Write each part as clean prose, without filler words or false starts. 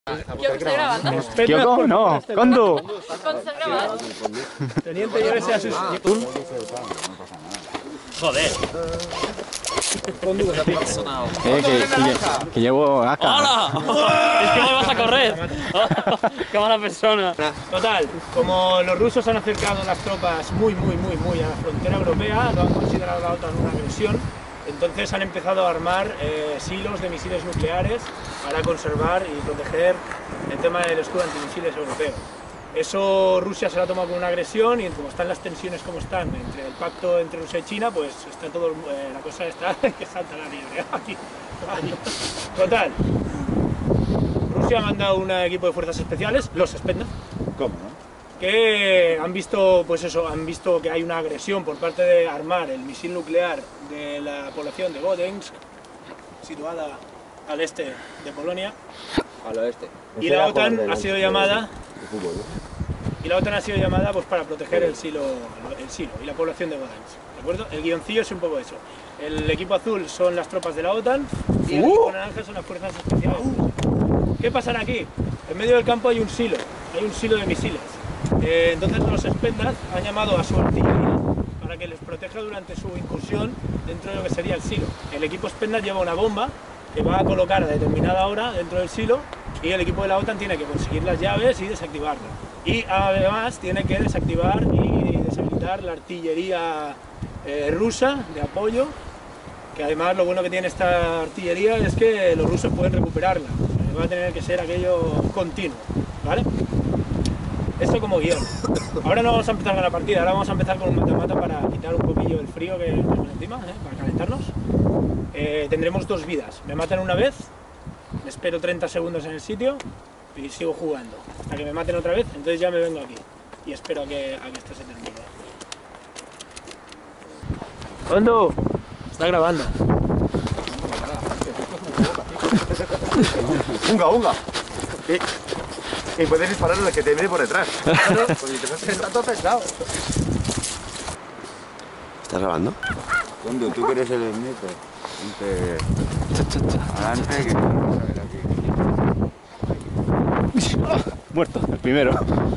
¿Kyoko está grabando? ¿Kyoko? No, Kondu. ¿Cuándo está grabando? Teniente, llévese a sus... Joder. Que llevo acá. ¡Hola! Es que me vas a correr. ¡Qué mala persona! Total, como los rusos han acercado las tropas muy a la frontera europea, lo han considerado la OTAN una agresión, entonces han empezado a armar silos de misiles nucleares para conservar y proteger el tema del escudo antimisiles europeo. Eso Rusia se lo ha tomado como una agresión y como están las tensiones como están entre el pacto entre Rusia y China, pues está todo, la cosa está que salta la liebre aquí. Total, Rusia ha mandado un equipo de fuerzas especiales, los Spetsnaz, ¿Cómo, no? que han visto, pues eso, han visto que hay una agresión por parte de armar el misil nuclear de la población de Bodensk, situada al este de Polonia. Al oeste. Y la OTAN ha sido llamada pues, para proteger el silo y la población de Bodensk, ¿de acuerdo? El guioncillo es un poco eso. El equipo azul son las tropas de la OTAN y el equipo naranja son las fuerzas especiales. ¿Qué pasará aquí? En medio del campo hay un silo de misiles. Entonces los Spetsnaz han llamado a su artillería para que les proteja durante su incursión dentro de lo que sería el silo. El equipo Spetsnaz lleva una bomba que va a colocar a determinada hora dentro del silo y el equipo de la OTAN tiene que conseguir las llaves y desactivarlo. Y además tiene que desactivar y deshabilitar la artillería rusa de apoyo, que además lo bueno que tiene esta artillería es que los rusos pueden recuperarla. Va a tener que ser aquello continuo, ¿vale? Esto como guión. Ahora no vamos a empezar con la partida, ahora vamos a empezar con un mata-mata para quitar un poquillo el frío que tenemos encima, para calentarnos. Tendremos 2 vidas. Me matan una vez, me espero 30 segundos en el sitio y sigo jugando. Hasta que me maten otra vez, entonces ya me vengo aquí. Y espero a que esto se termine. ¿Cuándo? Está grabando. ¡Unga! Y puedes disparar al que te viene por detrás. Está todo pesado. ¿Estás grabando? Cuando tú que eres el sniper, adelante que vamos a ver aquí. Muerto, el primero.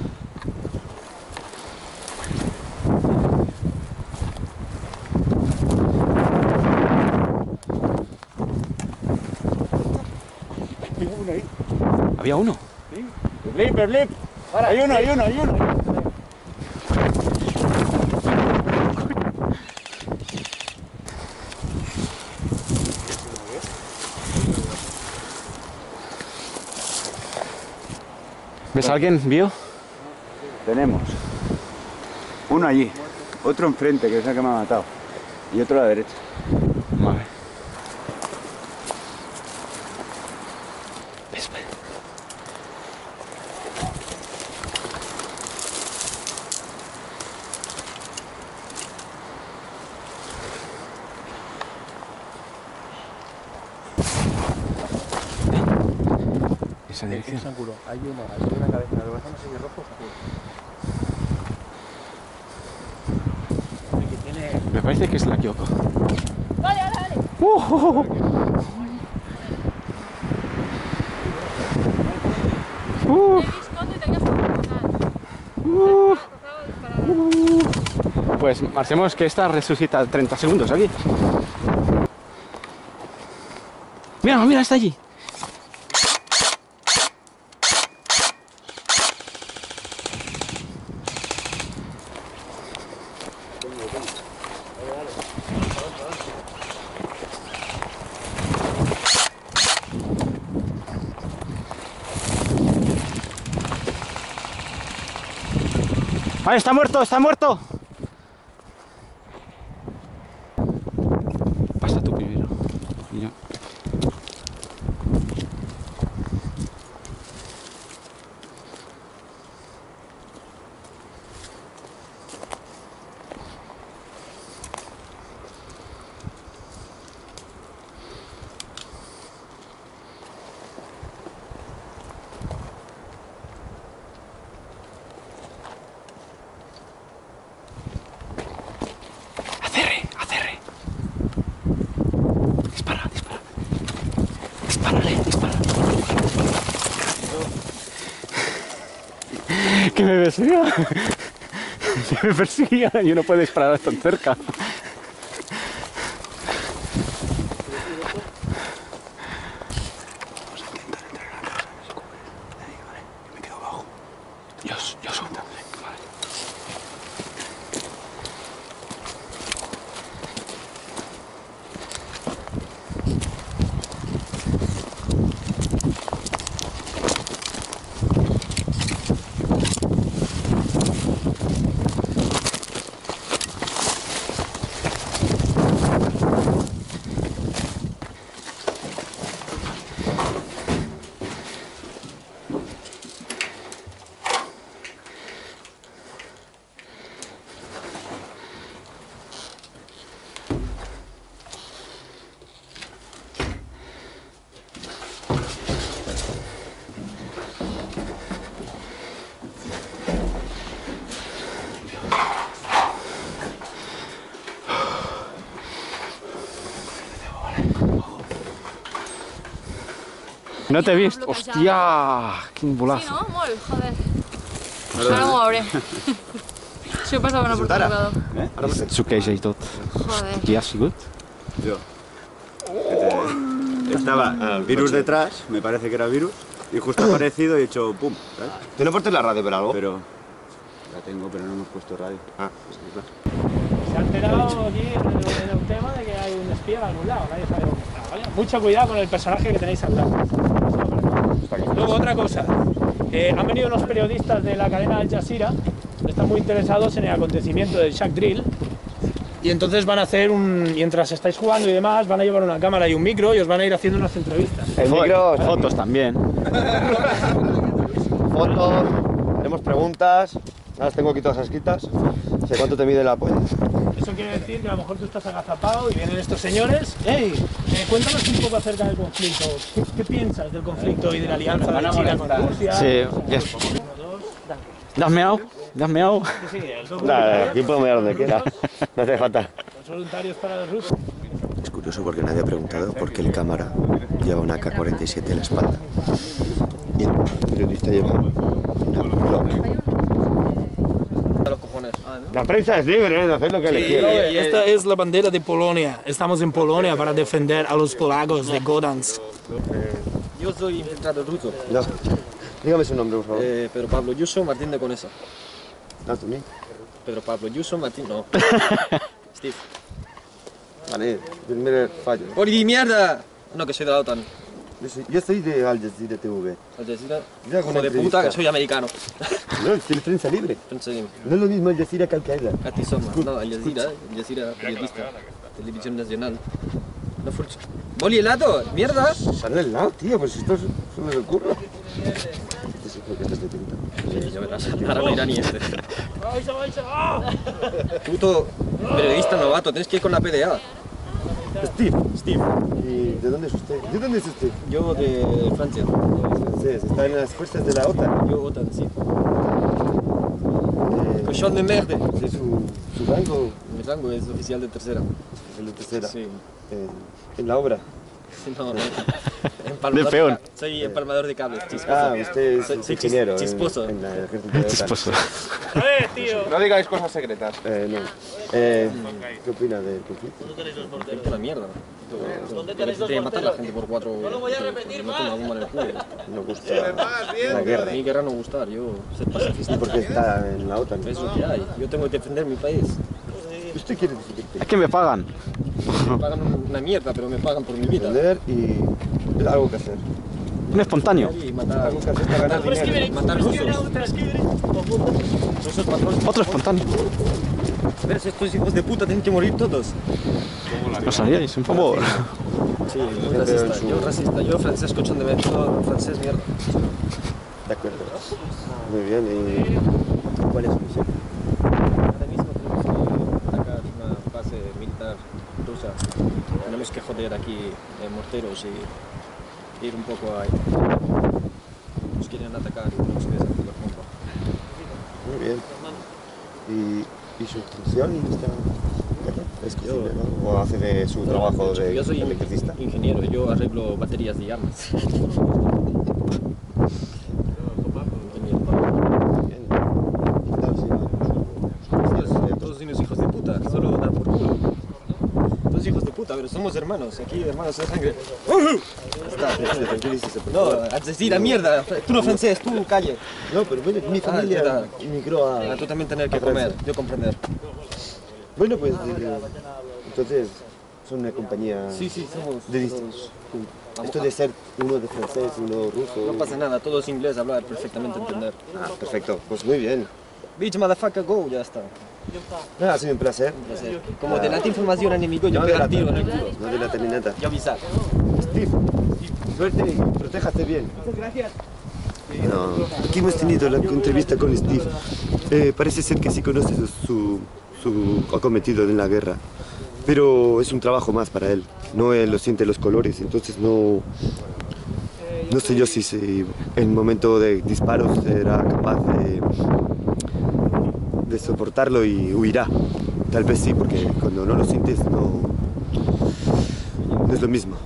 ¿Había uno? Blip. Hay uno. ¿Ves a alguien, Bio? Tenemos uno allí, otro enfrente, que es el que me ha matado, y otro a la derecha. Vale. Esa dirección. Hay una cabeza, lo bajamos en rojo azul. Me parece que es la Kyoko. Vale. Te tengas que disparar. Pues marchemos que esta resucita 30 segundos aquí. Mira, está allí. Vale, está muerto. Pasa tú primero. Y yo. Que me persiga. Que me persiga y uno puede disparar tan cerca. Yo subo. Vale. No te he visto. Hòstia, quin Sí, bolazo. no? Molt, joder. Ara m'ho veuré. Això passava una portada. Suqueja i tot. Joder. Qui ha sigut? Yo. Estaba el virus detrás, me parece que era virus, y justo ha aparecido y he hecho pum, ¿sabes? ¿Tú no portes la radio por algo? Pero la tengo, pero no hemos puesto radio. Ah, sí, claro. Se ha enterado aquí en el tema de que hay un espía en algún lado, nadie sabe dónde está, ¿vale? Mucho cuidado con el personaje que tenéis al lado. Luego otra cosa, han venido unos periodistas de la cadena Al Jazeera, están muy interesados en el acontecimiento del Shack Drill, y entonces van a hacer mientras estáis jugando y demás, van a llevar una cámara y un micro y os van a ir haciendo unas entrevistas. El micro, Fotos también. fotos, haremos preguntas. Las tengo aquí todas escritas. Sé cuánto te mide la polla. Eso quiere decir que a lo mejor tú estás agazapado y vienen estos señores. ¡Hey! Cuéntanos un poco acerca del conflicto. ¿Qué piensas del conflicto y de la alianza de China con Rusia? Sí, yes. ¿Das meao? ¿Das meao? Sí, el Nada, aquí puedo mirar donde quiera. No hace falta. los voluntarios para los rusos. Es curioso porque nadie ha preguntado por qué el cámara lleva una K-47 en la espalda. Y el periodista lleva una Glock. La prensa es libre de hacer lo que le quiere. Esta es la bandera de Polonia. Estamos en Polonia para defender a los polacos de Gdansk. Yo soy infiltrado ruso, No. Dígame su nombre, por favor. Pedro Pablo Yuso Martín de Conesa. Ah, tú, Pedro Pablo Yuso Martín, no. Steve. Vale, primer fallo. ¡Ori, mierda! No, que soy de la OTAN. Yo soy de Al Jazeera TV. Al Jazeera. Ya con Hijo de entrevista. puta, que soy americano. No, es que es prensa libre. Pensé, No es lo mismo Al Jazeera que Al Qaeda. a ti soma. No, Al Jazeera, periodista. Televisión Nacional. No fue. ¡Boli helado! ¡Mierda! Sale al lado, tío, pues esto solo me ocurre. Este es el que estás detenido. Sí, ya verás. Ahora no irá ni este. Puto periodista novato, tienes que ir con la PDA. Steve. Steve. ¿Y de dónde es usted? ¿De dónde es usted? Yo de Francia. Francés, está en las fuerzas de la OTAN. Yo OTAN, sí. Cochón de merde. ¿De su rango? Mi rango es oficial de tercera. El de tercera. Sí. En la obra. No, no. Empalmador De peón. Soy empalmador de cables, chisposo. Ah, usted es Soy ingeniero. chisposo. En el ejército de la OTAN. Chisposo. A ver, tío. No digáis cosas secretas. No. ¿Qué opina del conflicto? Es una mierda. De matar a la gente por 4 euros. No lo voy a repetir más. No tengo en el culo. No gusta la guerra. A mí guerra no gustar, yo ser pacifista. ¿Y por qué está en la OTAN? Es lo que hay. Yo tengo que defender mi país. ¿Usted quiere decir Es que me pagan. Me pagan una mierda, pero me pagan por mi vida. defender y es algo que hacer? Un espontáneo. Y matar, Algo que hacer para ganar dinero. matar rusos. Rusos patrones. Otro espontáneo. ¿Ves? Estos hijos de puta tienen que morir todos. ¿Nos haríais un favor? Sí, muy racista. Yo francés, cochón de mierda. Francés, mierda. De acuerdo. Muy bien. ¿Y cuál es su misión? Ahora mismo tenemos que atacar una base militar rusa. Tenemos que joder aquí morteros y ir un poco ahí. Nos quieren atacar y tenemos que desactivar bomba. Muy bien. ¿Y su función en esta guerra? ¿Es cocina, no? ¿O hace de su trabajo de Yo soy electricista? ingeniero, yo arreglo baterías de armas. Ingeniero. Bien. importa, pero somos hermanos, aquí hermanos de sangre. No, has decir la mierda, tú no francés, tú calle. No, pero bueno, mi familia emigró a... Tú también tener que comer, yo comprender. Bueno, pues entonces son una compañía Sí, somos... de esto de ser uno de francés, uno ruso. No pasa nada, todo es inglés, hablar perfectamente, entender. Ah, perfecto, pues muy bien. Bitch, motherfucker, go, ya está. Ha sido un placer. Como delata información enemigo, yo pegar tiro en el culo. No delata ni nada. Yo avisar. Steve, suerte y protéjate bien. Muchas gracias. No, aquí hemos tenido la entrevista con Steve. Parece ser que sí conoce su acometido en la guerra, pero es un trabajo más para él. No él lo siente los colores, entonces no sé yo si en el momento de disparos será capaz de soportarlo y huirá. Tal vez sí, porque cuando no lo sientes no es lo mismo.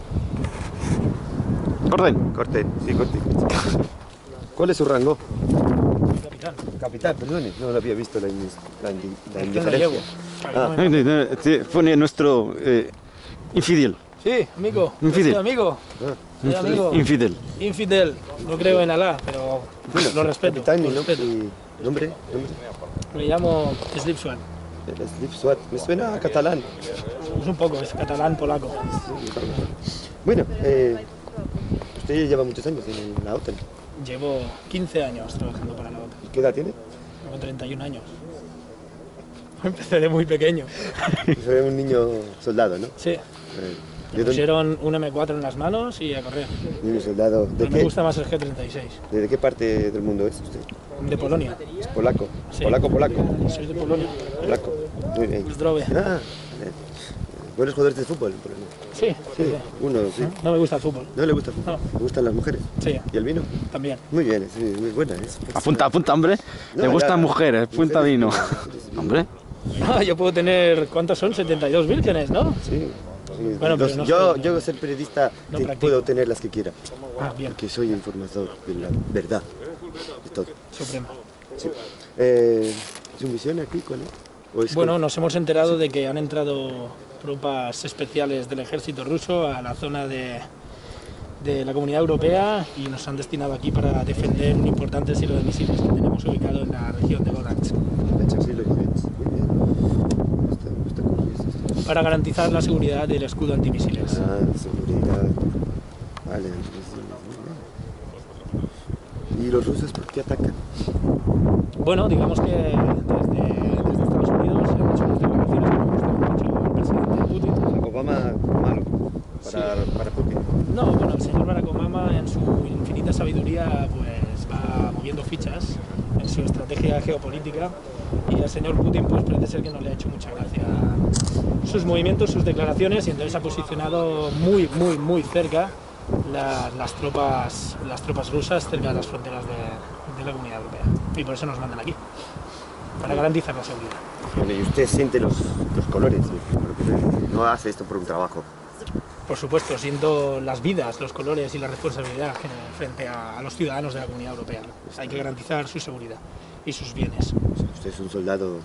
Corten, sí, corten. ¿Cuál es su rango? Capitán. Capitán, perdone, no lo había visto la No indiferencia. llevo. Pone nuestro infidel. Sí, amigo. Infidel. Sí, amigo. Sí, amigo. Infidel. Infidel. No creo en Alá, pero lo respeto. Capitán, lo ¿y respeto. nombre? Me llamo Slipswan. Slip Swat, me suena a catalán. Es un poco, es catalán polaco. Bueno, usted lleva muchos años en la OTAN. Llevo 15 años trabajando para la OTAN. ¿Qué edad tiene? Tengo 31 años. Empecé de muy pequeño. Soy un niño soldado, ¿no? Sí. ¿De Me dónde? pusieron un M4 en las manos y a correr. Niño soldado. ¿De Pero me qué? gusta más el G36. ¿De qué parte del mundo es usted? De Polonia. ¿Es polaco? Sí. Polaco. Soy de Polonia. Polaco. Muy bien. Zdrowie. Ah, buenos jugadores de fútbol en Polonia. Sí, Sí, uno, sí. No me gusta el fútbol. ¿No le gusta el fútbol? No. ¿Le gustan las mujeres? Sí, ¿Y el vino? también. Muy bien, sí, muy buena. Apunta, hombre. No, Le gustan ya. mujeres, punta vino. Hombre. Ah, yo puedo tener, ¿cuántos son? 72 vírgenes, ¿no? Sí. Sí. Bueno, pero no yo ser periodista no que practico. puedo tener las que quiera, Ah, bien, porque soy informador de la verdad de todo. supremo. Sí. ¿Su misión aquí cuál es? ¿O es Bueno, nos hemos enterado de que han entrado tropas especiales del ejército ruso a la zona de la Comunidad Europea y nos han destinado aquí para defender un importante silo de misiles que tenemos ubicado en la región de Golansk, Sí, lo ves. Muy bien. Está curioso. para garantizar la seguridad del escudo antimisiles. Ah, seguridad. Vale, entonces, muy bien. ¿Y los rusos por qué atacan? Bueno, digamos que desde Estados Unidos han hecho unas declaraciones que me gustan mucho al presidente Putin. Obama malo para Putin. No, bueno, el señor Barack Obama en su infinita sabiduría pues va moviendo fichas en su estrategia geopolítica y al señor Putin pues parece ser que no le ha hecho mucha gracia sus movimientos, sus declaraciones y entonces ha posicionado muy cerca las tropas rusas cerca de las fronteras de la Comunidad Europea y por eso nos mandan aquí, para garantizar la seguridad. Bueno, y usted siente los colores, porque no hace esto por un trabajo. Por supuesto, siento las vidas, los colores y la responsabilidad frente a los ciudadanos de la Comunidad Europea. Hay que garantizar su seguridad y sus bienes. Usted es un soldado 100%.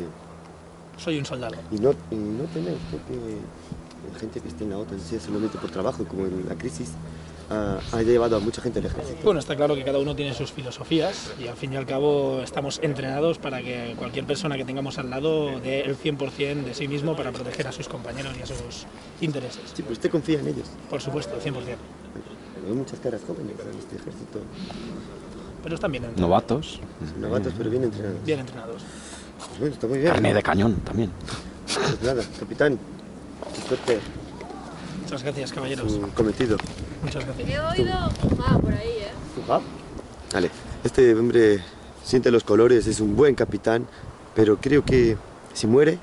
Soy un soldado. Y no teme usted que la gente que esté en la OTAN sea solamente por trabajo, como en la crisis, ha llevado a mucha gente al ejército. Bueno, está claro que cada uno tiene sus filosofías y al fin y al cabo estamos entrenados para que cualquier persona que tengamos al lado dé el 100% de sí mismo para proteger a sus compañeros y a sus intereses. Sí, pero usted confía en ellos. Por supuesto, 100%. Hay muchas caras jóvenes en este ejército. Pero están bien entrenados. Novatos. Novatos, pero bien entrenados. Bien entrenados. Pues bueno, está muy bien. Carne de cañón también. Pues nada, capitán, suerte Muchas gracias, caballeros. su cometido. Muchas gracias. He oído. Ah, por ahí, Vale, este hombre siente los colores, es un buen capitán, pero creo que si muere,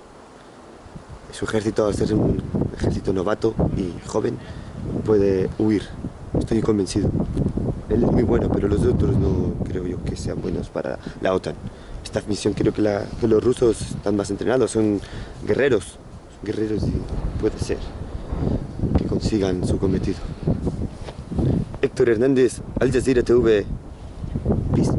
su ejército, al ser un ejército novato y joven, puede huir. Estoy convencido. Él es muy bueno, pero los otros no creo yo que sean buenos para la OTAN. Esta misión creo que los rusos están más entrenados, son guerreros y puede ser que consigan su cometido. Héctor Hernández, Al Jazeera TV. Peace.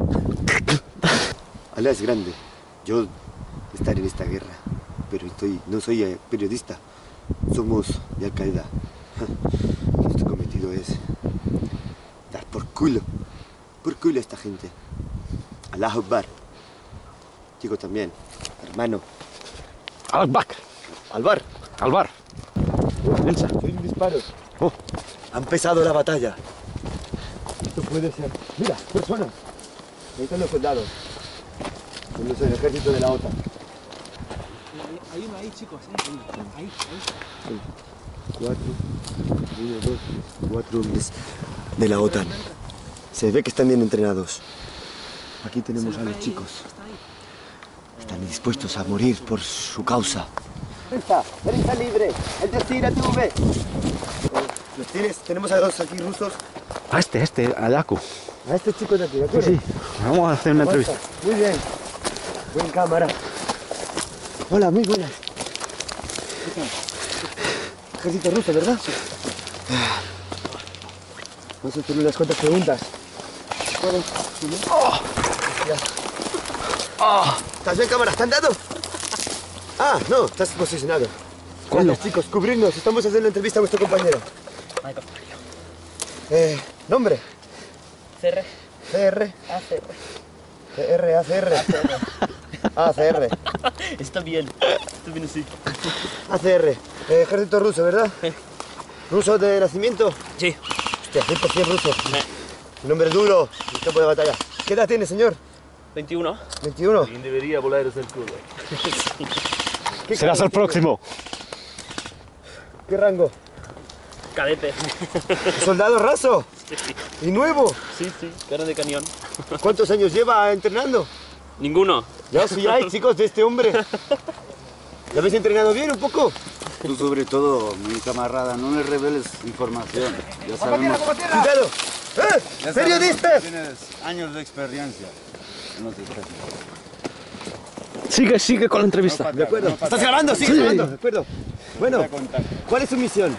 Alá es grande. Yo estaré en esta guerra, pero no soy periodista. somos de Al-Qaeda. Nuestro cometido es dar por culo a esta gente. Allahu Akbar. Digo también, hermano. Al-Bak. Albar. Alvar. Densa. Soy un disparo. Ha empezado la batalla. Esto puede ser. Mira, personas. Ahí están los soldados. Son los del ejército de la OTAN. Hay uno ahí, chicos. Ahí. Cuatro hombres de la OTAN. Se ve que están bien entrenados. Aquí tenemos a los chicos. Están dispuestos a morir por su causa. ¡Prensa libre! ¡El Destina TV! ¿Los tienes? Tenemos a dos aquí rusos. A a Yaku. A estos chicos de aquí, ¿de acuerdo? Sí. Vamos a hacer una entrevista. Muy bien. Buen cámara. Hola, muy buenas. Ejército ruso, ¿verdad? Sí. Vamos a hacer unas cuantas preguntas. ¿Estás bien, cámara? ¿Están dado? Ah, no, estás posicionado. Gracias, chicos, cubrirnos. Estamos haciendo una entrevista a vuestro compañero. ¿Nombre? CR. CR. ACR. CR, ACR. ACR. Está bien así. ACR. Ejército ruso, ¿verdad? ¿Ruso de nacimiento? Sí. Hostia, 100% ruso. Un hombre duro en campo de batalla. ¿Qué edad tiene, señor? 21. 21. Debería volar el culo. Serás el próximo. ¿Qué rango? Cadete. ¿Soldado raso? ¿Y nuevo? Sí, cara de cañón. ¿Cuántos años lleva entrenando? Ninguno. Ya sí hay, chicos, de este hombre. ¿Lo habéis entrenado bien un poco? Tú sobre todo, mi camarada, no le reveles información. Ya sabemos, ¡Cuidado! ya ¡Periodistas! sabemos que tienes años de experiencia. No te estreses. Sigue con la entrevista. De acuerdo. ¿Estás grabando? Sigue grabando. De acuerdo. Bueno, ¿cuál es su misión?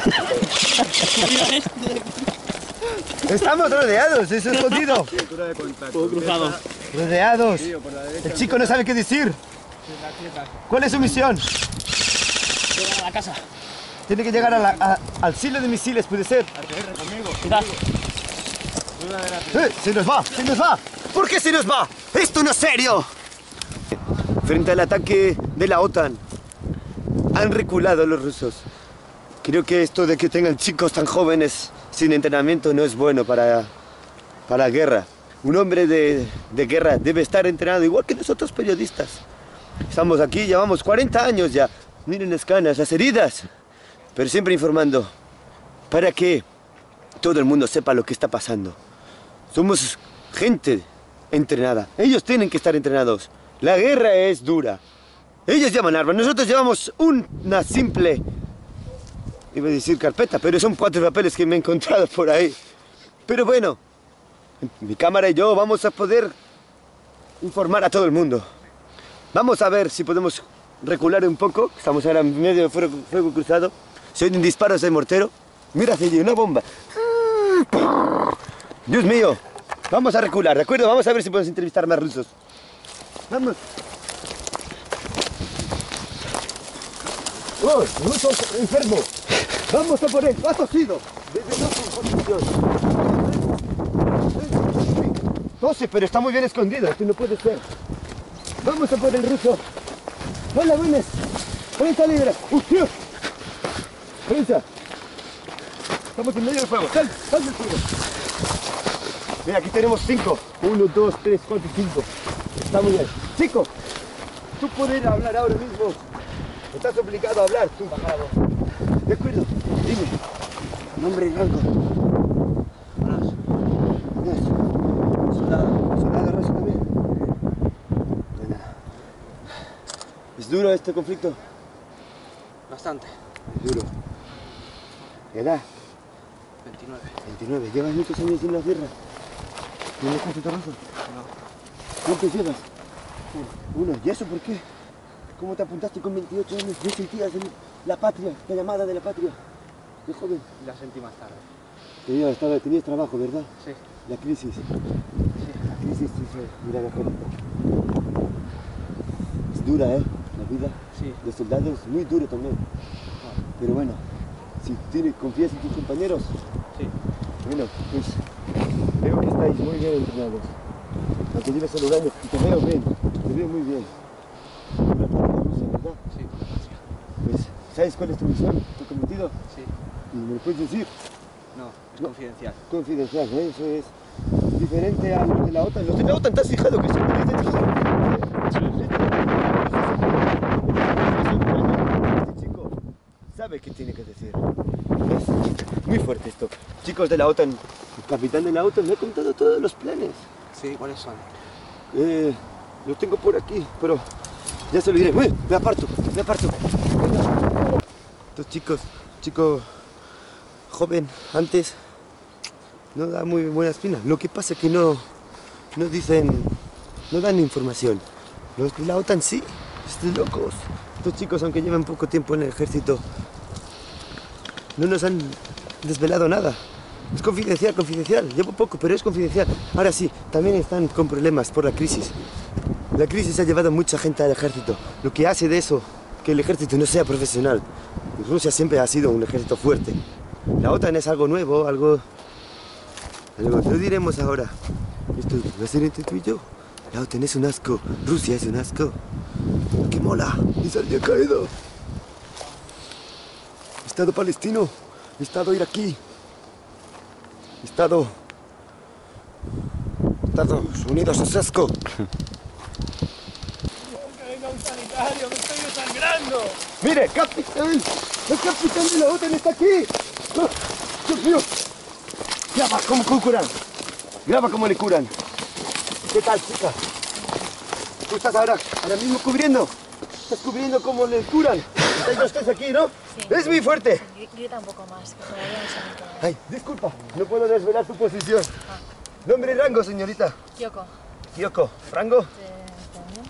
Estamos rodeados, eso es jodido. Todo cruzado. Rodeados. El chico no sabe qué decir. ¿Cuál es su misión? Llegar a la casa. Tiene que llegar al silo de misiles, puede ser. Quizás. ¡Se nos va! ¡Se nos va! ¿Por qué se nos va? ¡Esto no es serio! Frente al ataque de la OTAN, han reculado los rusos. Creo que esto de que tengan chicos tan jóvenes sin entrenamiento no es bueno para la guerra. Un hombre de guerra debe estar entrenado igual que nosotros periodistas. Estamos aquí, llevamos 40 años ya. Miren las canas, las heridas. Pero siempre informando para que todo el mundo sepa lo que está pasando. Somos gente entrenada. Ellos tienen que estar entrenados. La guerra es dura. Ellos llevan armas. Nosotros llevamos una simple, iba a decir carpeta, pero son 4 papeles que me he encontrado por ahí. Pero bueno, mi cámara y yo vamos a poder informar a todo el mundo. Vamos a ver si podemos recular un poco. Estamos ahora en medio de fuego cruzado. Se oyen disparos de mortero. Mira hacia allí, una bomba. Dios mío. Vamos a recular, ¿de acuerdo? Vamos a ver si podemos entrevistar más rusos. Vamos. ¡Oh, ruso enfermo! Vamos a por él, ha tosido. Desde nuestra posición. Tose, pero está muy bien escondido, esto no puede ser. Vamos a por el ruso. Hola, buenas. Prensa libre. ¡Hostia! Prensa. Estamos en medio del fuego. Sal del fuego. Mira, aquí tenemos 5. 1, 2, 3, 4, 5. Está muy bien. Chico, tú puedes hablar ahora mismo. Estás obligado a hablar, tú. De acuerdo. Dime. Nombre y rango. Soldado raso también. ¿Es duro este conflicto? Bastante. Es duro. ¿Edad? 29. 29. ¿Llevas muchos años en la guerra? ¿En el ejército ruso? No. ¿Cuántos llevas? Uno. ¿Y eso por qué? ¿Cómo te apuntaste con 28 años? ¿No sentías la patria, la llamada de la patria? De joven. La sentí más tarde. Tenías trabajo, ¿verdad? Sí. La crisis. Sí. La crisis te hizo ir al ejército. Es dura, ¿eh? La vida Sí. de soldados es muy dura también. Pero bueno, si confías en tus compañeros. Sí. Bueno, pues veo que estáis muy bien entrenados. Aunque lleves solo un año, y te veo bien, te veo muy bien. Una parte de Rusia, ¿verdad? Sí. Pues, ¿sabes cuál es tu misión, tu cometido? Sí. ¿Y me lo puedes decir? No, es confidencial. Confidencial, ¿eh? Eso es diferente a los de la OTAN. Los de la OTAN, ¿te has fijado que siempre dicen Este chico sabe qué tiene que decir. Es muy fuerte esto. Chicos de la OTAN, el capitán de la OTAN me ha contado todos los planes. Sí, ¿cuáles son? Los tengo por aquí, pero ya se lo diré. ¡Uy! Me aparto. Venga. Estos chico joven, antes, no da muy buena espina. Lo que pasa es que no dicen, no dan información. Los de la OTAN sí, estos locos. Estos chicos, aunque llevan poco tiempo en el ejército, no nos han desvelado nada. Es confidencial. Llevo poco, pero es confidencial. Ahora sí, también están con problemas por la crisis. La crisis ha llevado a mucha gente al ejército. Lo que hace de eso que el ejército no sea profesional. Rusia siempre ha sido un ejército fuerte. La OTAN es algo nuevo, algo no diremos ahora. Esto va a ser entre tú y yo. La OTAN es un asco, Rusia es un asco. ¡Qué mola! Israel ya ha caído. Estado palestino, Estado iraquí, Estados Unidos es asco. ¡Venga un sanitario, me estoy desangrando! ¡Mire, capitán! ¡El capitán de la OTAN está aquí! ¡Oh, ¡Dios mío! Graba cómo curan. Graba cómo le curan. ¿Qué tal, chica? ¿Tú estás ahora mismo cubriendo? ¿Estás cubriendo cómo le curan? Estáis los tres aquí, ¿no? Sí. Es muy fuerte. Grita un poco más, que todavía no se me queda. Ay, disculpa, no puedo desvelar su posición. Nombre y rango, señorita. Kyoko, Kyoko. ¿Rango? ¿también?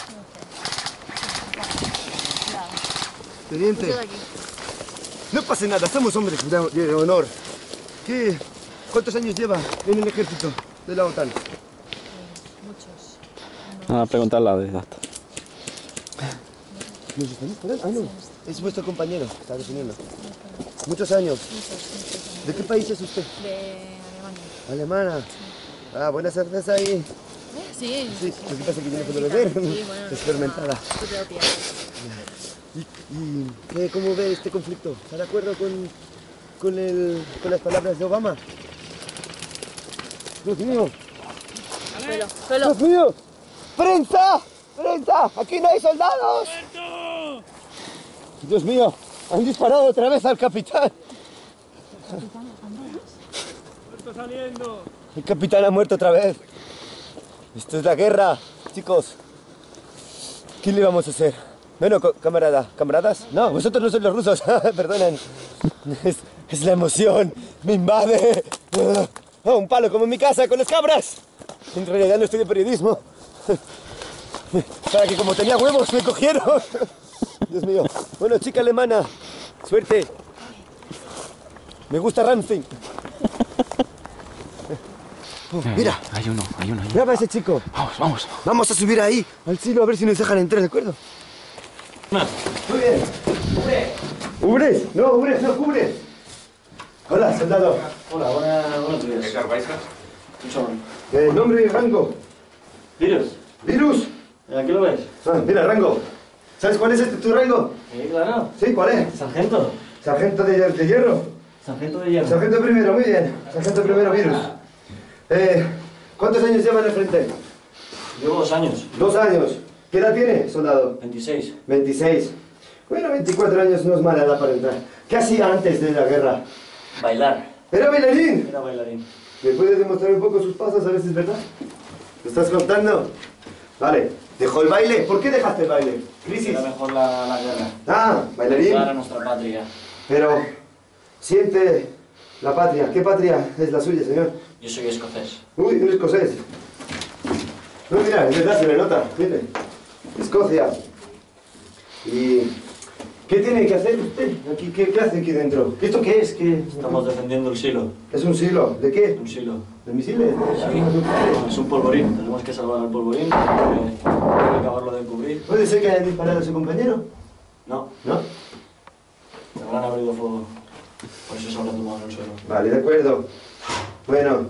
Teniente. Mucho de aquí. No pasa nada, somos hombres de honor. ¿Cuántos años lleva en el ejército de la OTAN? Muchos. A preguntarla de hasta. ¿Nos están esperando? Ah, no. Es vuestro compañero, está definiendo. Muchos años. Muchos. ¿De qué país es usted? De Alemania. Alemana. Ah, buena cerveza ahí. Sí. Sí, lo que pasa es que yo no puedo beber. Sí, bueno, Es fermentada. Tu propia. ¿Y cómo ve este conflicto? ¿Está de acuerdo con las palabras de Obama? ¡Dios mío! Suelo. ¡Dios mío! ¡Prensa! ¡Prensa! ¡Aquí no hay soldados! ¡Dios mío! Han disparado otra vez al capitán. ¡Está saliendo! El capitán ha muerto otra vez. Esto es la guerra, chicos. ¿Qué le vamos a hacer? Bueno, camaradas. No, vosotros no sois los rusos. Perdonen. Es la emoción. Me invade. Oh, un palo como en mi casa con las cabras. En realidad no estudio periodismo. Para que como tenía huevos me cogieron. Dios mío. Bueno, chica alemana. Suerte. Me gusta Ramsey. Mira. Hay uno. Graba a ese chico. Vamos. Vamos a subir ahí, al silo, a ver si nos dejan entrar, ¿de acuerdo? Muy bien. ¿Ubres? No, Ubres, no, cubres. Hola, soldado. Hola, buenos días. Nombre y rango. ¿Virus? Virus. ¿Aquí lo ves? Mira, rango. ¿Sabes cuál es tu rango? Sí, claro. Sí, ¿cuál es? Sargento. Sargento de hierro. Sargento de hierro. Sargento primero, muy bien. Sargento primero, Virus. ¿Cuántos años lleva en el frente? Llevo 2 años. 2 años. ¿Qué edad tiene, soldado? 26. 26. Bueno, 24 años no es mala edad para entrar. ¿Qué hacía antes de la guerra? Bailar. ¿Era bailarín? Era bailarín. ¿Me puedes demostrar un poco sus pasos a ver si es verdad? ¿Lo estás contando? Vale. ¿Dejó el baile? ¿Por qué dejaste el baile? ¿Crisis? Era mejor la guerra. Ah, bailarín. Ayudar a nuestra patria. Pero siente la patria. ¿Qué patria es la suya, señor? Yo soy escocés. Uy, un escocés. No, mira, es verdad, se le nota. Mire. Escocia. ¿Y qué tiene que hacer usted? Aquí, ¿qué hace aquí dentro? ¿Esto qué es? Estamos defendiendo el silo. ¿Es un silo? ¿De qué? Un silo. ¿De misiles? Sí. Es un polvorín. Tenemos que salvar al polvorín. Hay que acabarlo de cubrir. ¿Puede ser que haya disparado a su compañero? No. ¿No? Tenemos han abrido fuego. Por eso se habrá tomado en el suelo. Vale, de acuerdo. Bueno,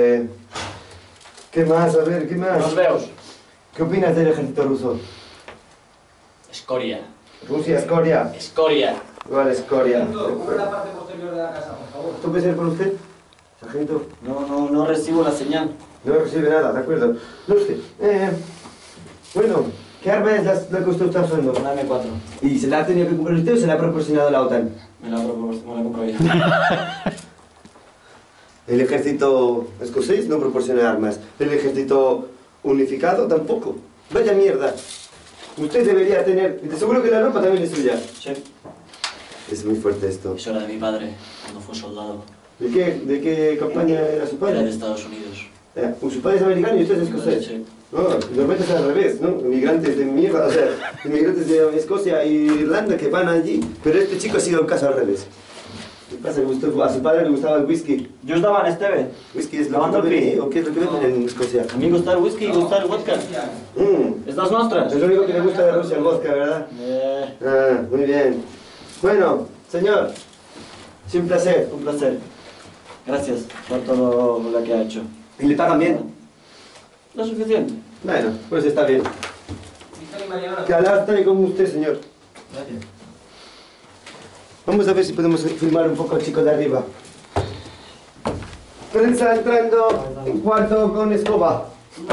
¿qué más? A ver, ¿qué más? Los veos. ¿Qué opinas del ejército ruso? Escoria. Rusia, escoria. Escoria. Igual, escoria. Cubre la parte posterior de la casa, por favor. ¿Esto puede ser por usted, sargento? No recibo la señal. No recibe nada, de acuerdo. No sé. Bueno, ¿qué arma es la que usted está usando? Una M4. ¿Y se la ha tenido que comprar usted o se la ha proporcionado la OTAN? Me la compro yo. El ejército escocés no proporciona armas. El ejército unificado tampoco. Vaya mierda. Usted debería tener... De seguro que la ropa también es suya. Sí. Es muy fuerte esto. Eso era de mi padre, cuando fue soldado. ¿De qué campaña era su Era de padre? Estados Unidos. Su padre es americano y usted es escocés. Sí. No, normalmente es al revés, ¿no? Inmigrantes de mierda, o sea, inmigrantes de Escocia e Irlanda que van allí. Pero este chico ha sido un caso al revés. ¿Qué pasa? A su padre le gustaba el whisky. Yo estaba en Esteve. ¿Whisky es lo Lavando que el beben, pie. o qué es lo que beben en Escocia? A mí gusta el whisky y gusta el vodka. ¿Estas nuestras? Es lo único que le gusta de Rusia, el vodka, ¿verdad? Ah, muy bien. Bueno, señor, es un placer. Un placer. Gracias por todo lo que ha hecho. ¿Y le pagan bien? Lo suficiente. Bueno, pues está bien. Que Alá esté con usted, señor. Gracias. Vamos a ver si podemos filmar un poco al chico de arriba. Prensa entrando en cuarto con escoba.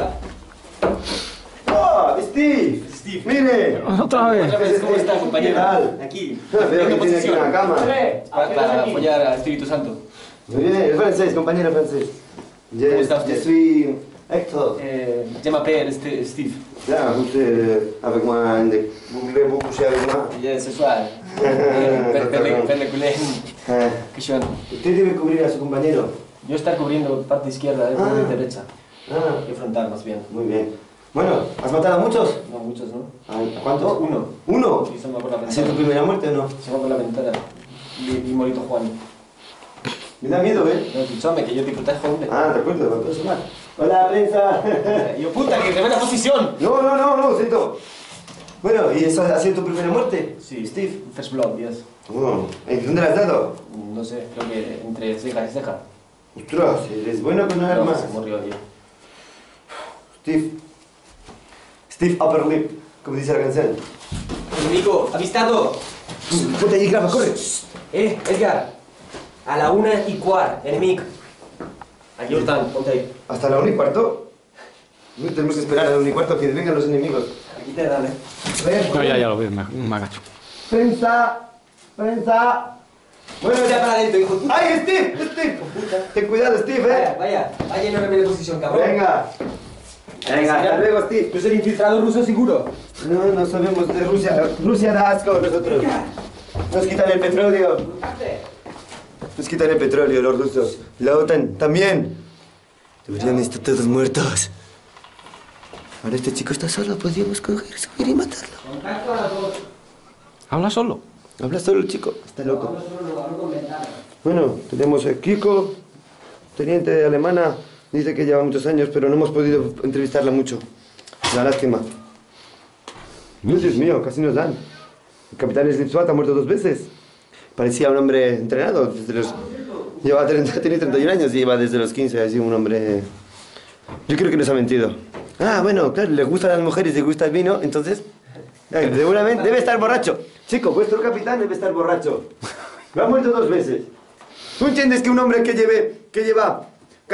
¡Oh, Steve! Mire. Otra vez. ¿Cómo está, compañero? ¿Qué tal? Aquí. Veo que tiene aquí una cama. Para apoyar al Espíritu Santo. Muy bien, es francés, compañero francés. ¿Cómo está usted? Je suis Hector. Je m'appelle Steve. Là, vous êtes avec moi, vous voulez vous coucher avec moi. Ce soir. Perleculé. Qué chón. Usted debe cubrir a su compañero. Yo estar cubriendo parte izquierda, parte derecha. Ah, Y frontal, más bien. muy bien. Bueno, ¿has matado a muchos? No muchos, ¿no? ¿A cuántos? Uno. ¿Uno? Y se me por la ¿Ha sido tu ventana. primera muerte o no? Se me por la ventana. Mi morito Juan. Me da miedo, ¿eh? No, escúchame, que yo te protejo, hombre. Ah, de acuerdo, me puedo sumar. Hola, prensa. Yo, puta, que tremenda posición. No, siento. Bueno, ¿y eso ha sido tu primera muerte? Sí, Steve. First blood, yes. Oh, ¿en dónde la has dado? No sé, creo que entre ceja y ceja. Ostras, eres bueno con armas. Se murió yo. Steve Upper Lip, como dice la canción. Enemigo, avistado. Ponte allí, graba, corre. Edgar. A la 1:15, enemigo. Aquí están, ponte ahí. ¿Hasta la 1:15? No tenemos que esperar a la 1:15 que vengan los enemigos. Aquí te dale. No, ya lo veo, me agacho. Prensa. Bueno, Ya para adentro, hijo. ¡Ay, Steve! Ten cuidado, Steve, Vaya, y no me de posición, cabrón. Venga, hasta luego, Steve. Tú eres infiltrado ruso seguro. No sabemos de Rusia. Rusia da asco a nosotros. Nos quitan el petróleo. Nos quitan el petróleo los rusos. La OTAN también. Deberían estar todos muertos. Ahora este chico está solo. Podríamos coger, subir y matarlo. Contacto a las 2. ¿Habla solo? Habla solo el chico. Está loco. Bueno, tenemos a Kiko, teniente alemana. Dice que lleva muchos años, pero no hemos podido entrevistarla mucho. Una lástima. Dios mío, casi nos dan. El capitán Slipswat ha muerto 2 veces. Parecía un hombre entrenado. Tiene 31 años y lleva desde los 15. Ha sido un hombre... Yo creo que nos ha mentido. Ah, bueno, claro, le gustan las mujeres, le gusta el vino, entonces... seguramente debe estar borracho. Chico, vuestro capitán debe estar borracho. Lo ha muerto 2 veces. ¿Tú entiendes que un hombre que lleva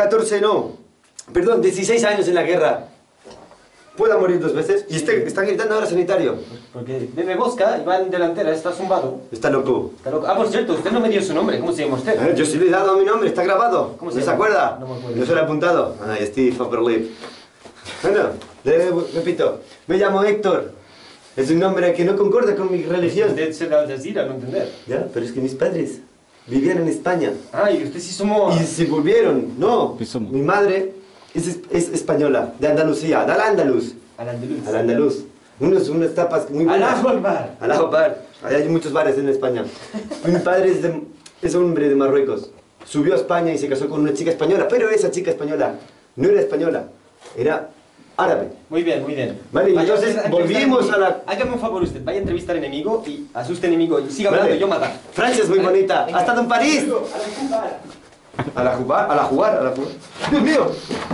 16 años en la guerra pueda morir 2 veces? Y están gritando ahora sanitario. Porque bebe vodka y va en delantera, está zumbado. Está loco. Está loco. Ah, por cierto, usted no me dio su nombre. ¿Cómo se llama usted? Yo sí le he dado mi nombre, está grabado. ¿Cómo se ¿No se llama? acuerda? No me acuerdo. Yo se lo he apuntado. Ay, Steve Upperlip. Bueno, repito, me llamo Héctor. Es un nombre que no concorda con mi religión. Usted se da Al Jazeera, no entender. Ya, pero es que mis padres vivían en España. Ay, usted sí somos... Y se volvieron. No, ¿Qué somos? mi madre es española, de Andalucía, del Andaluz. Al andaluz. Al andaluz. Unas tapas muy buenas. Allahu Akbar. Allahu Akbar. Ahí hay muchos bares en España. Mi padre es hombre de Marruecos. Subió a España y se casó con una chica española, pero esa chica española no era española, era árabe. Muy bien, muy bien. Vale, Vaya entonces a volvimos entrevistar- a la... Hágame un favor usted, vaya a entrevistar enemigo y asuste enemigo y siga hablando, Vale. yo matar. Francia es muy bonita. ¿Ha estado en París? A la jugar. ¡Dios mío!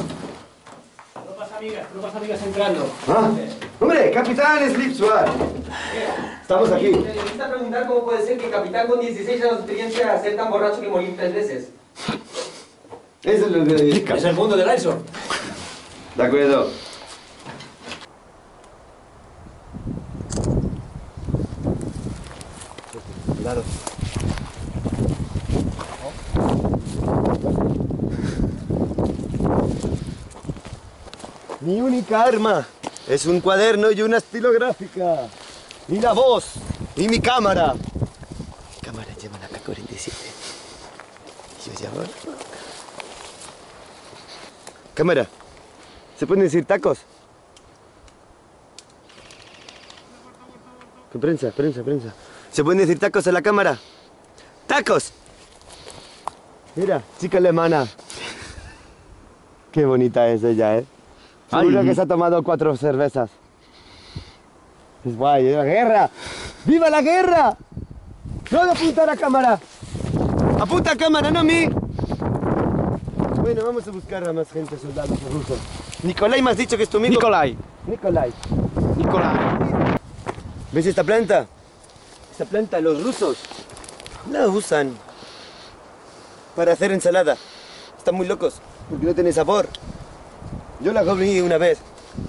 Tropas amigas entrando. Ah, hombre, capitán Slipswar. Estamos aquí. Me gusta preguntar cómo puede ser que el capitán con 16 años de experiencia sea tan borracho que morir 3 veces. Eso es lo que... Es el mundo del ISO. De acuerdo. Cuidado. Mi única arma es un cuaderno y una estilográfica. Y la voz. Y mi cámara. Mi cámara lleva la K-47. Y yo llevo... Cámara. ¿Se pueden decir tacos? Prensa. ¿Se pueden decir tacos a la cámara? ¡Tacos! Mira, chica alemana. Qué bonita es ella, ¿eh? Seguro que se ha tomado 4 cervezas. Es guay, ¿eh? ¡La guerra! ¡Viva la guerra! ¡No de apuntar a cámara! ¡Apunta a cámara, no a mí! Bueno, vamos a buscar a más gente, soldados rusos. Nikolai, me has dicho que es tu amigo. Nikolai. ¿Ves esta planta? Esta planta los rusos la usan para hacer ensalada. Están muy locos porque no tiene sabor. Yo la comí una vez.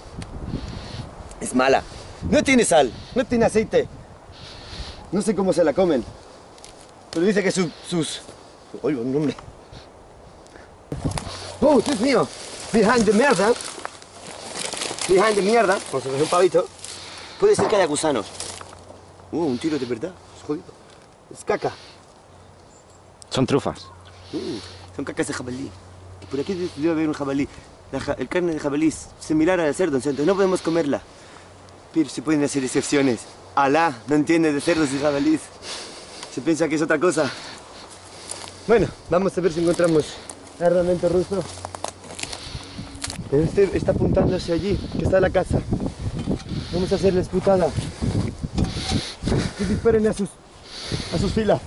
Es mala. No tiene sal, no tiene aceite. No sé cómo se la comen. Pero dice que sus... Oigo un nombre. ¡Oh, Dios mío! Behind the mierda. Como si fuese un pavito. Puede ser que haya gusanos. Un tiro de verdad. Es jodido. Es caca. Son trufas. Son cacas de jabalí. Y por aquí debe haber un jabalí. El carne de jabalí es similar al cerdo, entonces no podemos comerla. Pero se pueden hacer excepciones. Alá no entiende de cerdos y jabalíes. Se piensa que es otra cosa. Bueno, vamos a ver si encontramos armamento ruso. Este está apuntando hacia allí, que está la casa. Vamos a hacerles putada. Que disparen a sus filas.